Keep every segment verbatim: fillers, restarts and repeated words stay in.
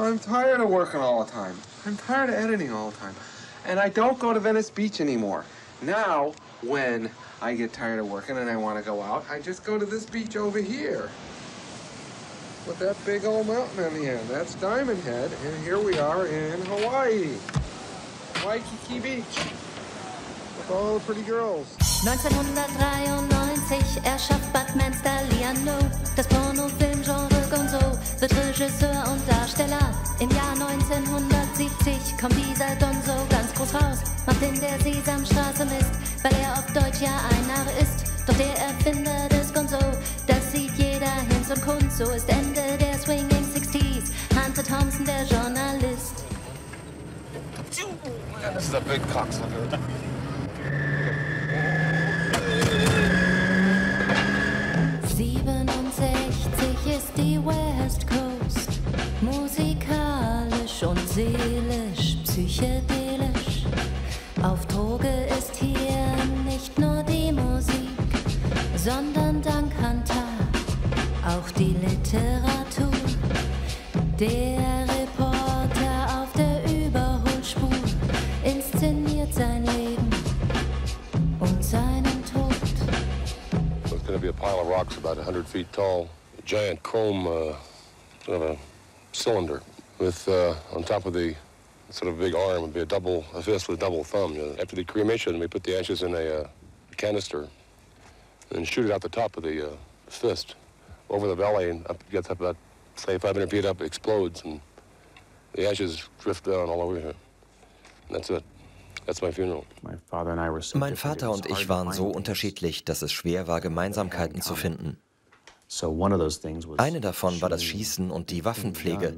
I'm tired of working all the time. I'm tired of editing all the time. And I don't go to Venice Beach anymore. Now, when I get tired of working and I want to go out, I just go to this beach over here. With that big old mountain on the end. That's Diamond Head, and here we are in Hawaii. Waikiki Beach. With all the pretty girls. neunzehnhundertdreiundneunzig erschafft Bud Manstaliano das Pornofilmgenre Gonzo, wird Regisseur und Darsteller. Im Jahr neunzehnhundertsiebzig kommt dieser Gonzo ganz groß raus, macht in der Sesamstraße Mist, weil er auf Deutsch ja ein Narr ist. Doch der Erfinder des Gonzo, das sieht jeder Hinz und Kunst, so ist Ende der Swinging Sixties Hunter Thompson der Journalist. Yeah, this is a big cocksucker. siebenundsechzig ist die West Coast, musikalisch und seelisch, psychedelisch. Auf Droge ist hier nicht nur die Musik, sondern dank Hunter auch die Literatur. Der Reporter auf der Überholspur inszeniert sein Leben und seinen Tod. It's going to be a pile of rocks about one hundred feet tall, a giant chrome uh, sort of a cylinder with uh, on top of the sort of big arm would be a double a fist with a double thumb. You know. After the cremation, we put the ashes in a uh, canister and shoot it out the top of the uh, fist over the belly, and up, gets up about say five hundred feet up, it explodes, and the ashes drift down all over here. And that's it. That's my funeral. Mein Vater und ich waren so unterschiedlich, dass es schwer war, Gemeinsamkeiten zu finden. Eine davon war das Schießen und die Waffenpflege.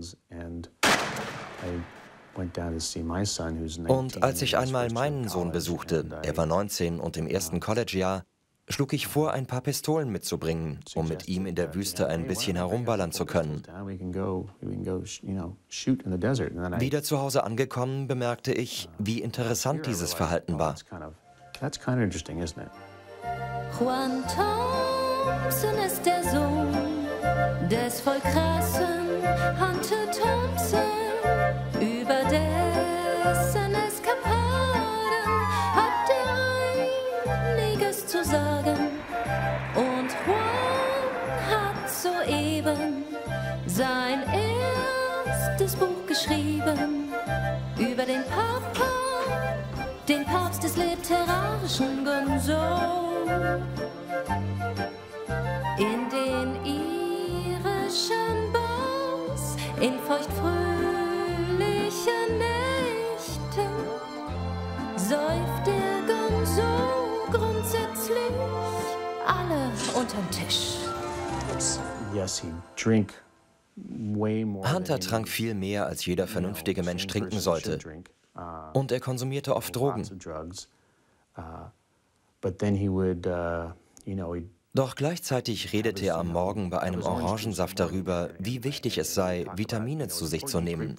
Und als ich einmal meinen Sohn besuchte, er war neunzehn und im ersten Collegejahr, schlug ich vor, ein paar Pistolen mitzubringen, um mit ihm in der Wüste ein bisschen herumballern zu können. Wieder zu Hause angekommen, bemerkte ich, wie interessant dieses Verhalten war. Juan Thompson ist der Sohn des voll krassen Hunter Thompson. Über dessen Eskapaden hat er einiges zu sagen. Und Juan hat soeben sein erstes Buch geschrieben über den Papa, den Papst des literarischen Gonzo. In den irischen Bars, in feuchtfröhlichen Nächten, säuft der Gonzo grundsätzlich alle unterm Tisch. Hunter trank viel mehr, als jeder vernünftige Mensch trinken sollte. Und er konsumierte oft Drogen. Doch gleichzeitig redete er am Morgen bei einem Orangensaft darüber, wie wichtig es sei, Vitamine zu sich zu nehmen.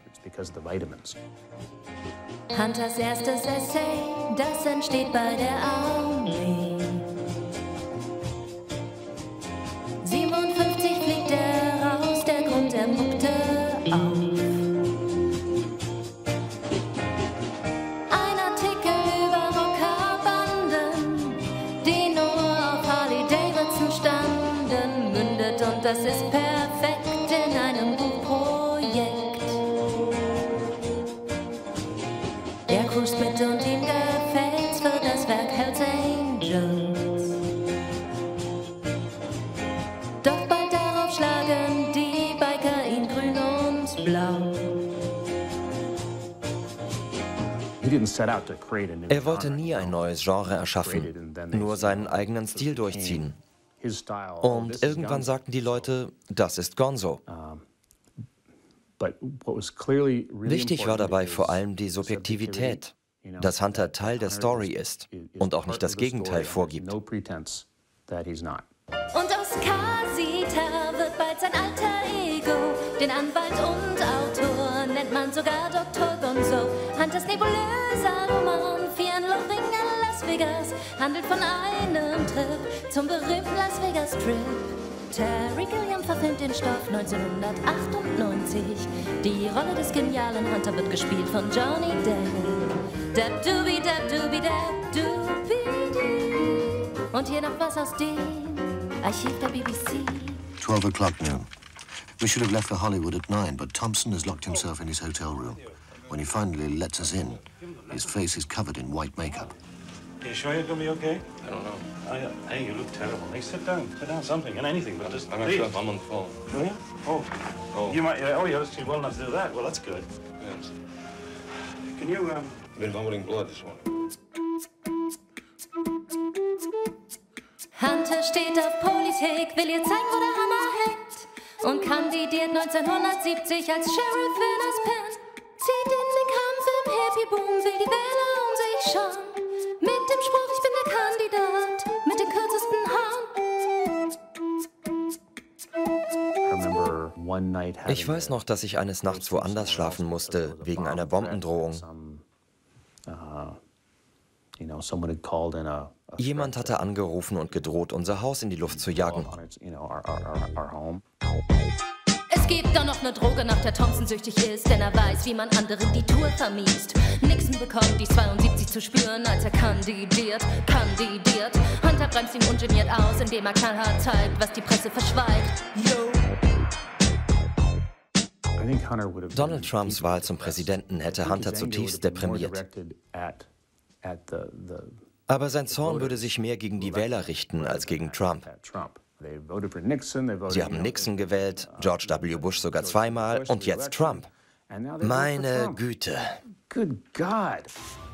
Hunters erstes Essay, das entsteht bei der Armee. siebenundfünfzig fliegt er raus, der Grund, er muckte auf. Ein Artikel über Rockerbanden, die nur auf Harley Davidson standen, mündet und das ist perfekt in einem Buchprojekt. Er cruist mit und ihm gefällt's für das Werk Hells Angels. Doch bald darauf schlagen die Biker ihn grün und blau. Er wollte nie ein neues Genre erschaffen, nur seinen eigenen Stil durchziehen. Und irgendwann sagten die Leute, das ist Gonzo. Wichtig war dabei vor allem die Subjektivität, dass Hunter Teil der Story ist und auch nicht das Gegenteil vorgibt. Und Oscar Sita wird bald sein alter Ego. Den Anwalt und Autor nennt man sogar Doktor Gonzo. Hunters nebulöser Roman Fear and Loathing in Las Vegas handelt von einem Trip zum berühmten Las Vegas Strip. Terry Gilliam verfilmt den Stoff neunzehnhundertachtundneunzig. Die Rolle des genialen Hunter wird gespielt von Johnny Depp. Depp Dooby, Depp Dooby, Depp Dooby Doo. Und hier noch was aus dem Archiv der B B C. twelve o'clock noon. We should have left for Hollywood at nine, but Thompson has locked himself in his hotel room. When he finally lets us in, his face is covered in white makeup. Are you sure you're going to be okay? I don't know. I, uh, hey, you look terrible. Hey, sit down. Sit down, something, and anything, but just I'm not please. sure if I'm on the phone. Oh, yeah? Oh. Oh. You might, uh, oh, you're actually well enough to do that. Well, that's good. Yes. Can you, um... I've been vomiting blood this morning. Hunter steht auf Politik, will ihr zeigen, wo der Hammer hängt. Und kandidiert neunzehnhundertsiebzig als Sheriff in Aspen. Zieht in den Kampf im Hippie-Boom, will die Wähler um sich schauen. Mit dem Spruch, ich bin der Kandidat, mit den kürzesten Haaren. Ich weiß noch, dass ich eines Nachts woanders schlafen musste, wegen einer Bombendrohung. Jemand hatte angerufen und gedroht, unser Haus in die Luft zu jagen. Es gibt da noch eine Droge, nach der Thompson süchtig ist, denn er weiß, wie man anderen die Tour vermiest. Nixon bekommt die zweiundsiebzig zu spüren, als er kandidiert, kandidiert. Hunter bremst ihn ungeniert aus, indem er knallhart zeigt, was die Presse verschweigt. Yo. Donald Trumps Wahl zum Präsidenten hätte Hunter zutiefst deprimiert. Aber sein Zorn würde sich mehr gegen die Wähler richten als gegen Trump. Sie haben Nixon gewählt, George W. Bush sogar zweimal und jetzt Trump. Meine Güte. Good God.